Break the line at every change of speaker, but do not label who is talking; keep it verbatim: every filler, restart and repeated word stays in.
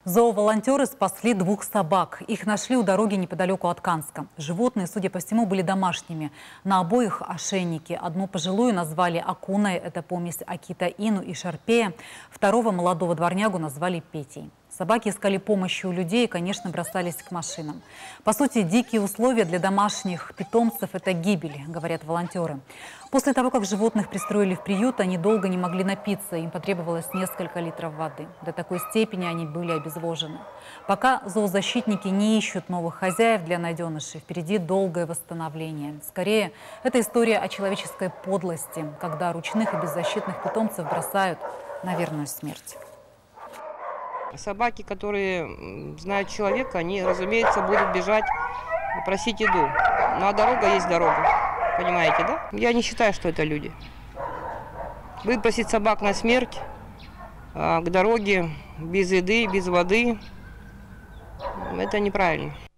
Зооволонтеры спасли двух собак. Их нашли у дороги неподалеку от Канска. Животные, судя по всему, были домашними. На обоих ошейники. Одну пожилую назвали Акуной, это помесь Акита-Ину и Шарпея. Второго молодого дворнягу назвали Петей. Собаки искали помощи у людей и, конечно, бросались к машинам. По сути, дикие условия для домашних питомцев – это гибель, говорят волонтеры. После того, как животных пристроили в приют, они долго не могли напиться. Им потребовалось несколько литров воды. До такой степени они были обезвожены. Пока зоозащитники не ищут новых хозяев для найденышей, впереди долгое восстановление. Скорее, это история о человеческой подлости, когда ручных и беззащитных питомцев бросают на верную смерть.
Собаки, которые знают человека, они, разумеется, будут бежать просить еду. Ну а дорога есть дорога. Понимаете, да? Я не считаю, что это люди. Выбросить собак на смерть к дороге без еды, без воды – это неправильно.